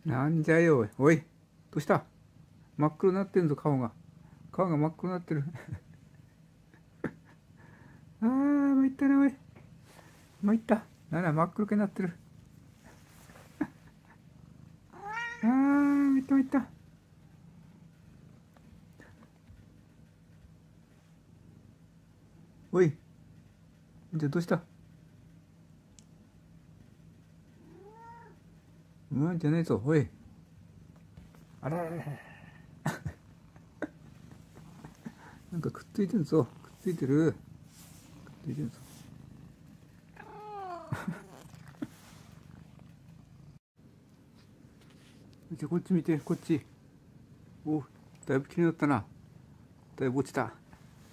なんじゃよ、おい。どうした？真っ黒になってんぞ、顔が。顔が真っ黒になってる。あー、参ったな、おい。参った。真っ黒くなってる。あー、参った。おい。じゃあどうした？じゃねえぞ、おい。あららら。なんかくっついてるぞ。くっついてる。くっついてるぞ。じゃあこっち見て、こっち。お、だいぶ綺麗になったな。だいぶ落ちた。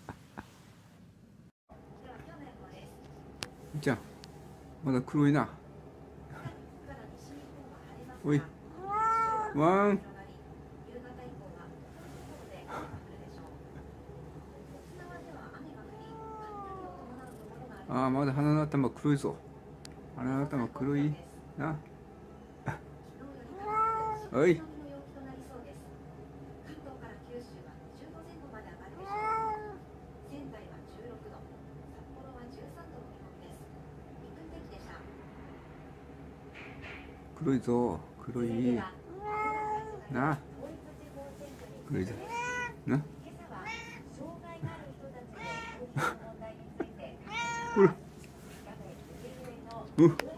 じゃあ、まだ黒いな。おい。ワン。ああ、まだ鼻の頭黒いぞ。鼻の頭黒いな。おい。黒いぞ。黒い。な。黒いぞ。な。ほら。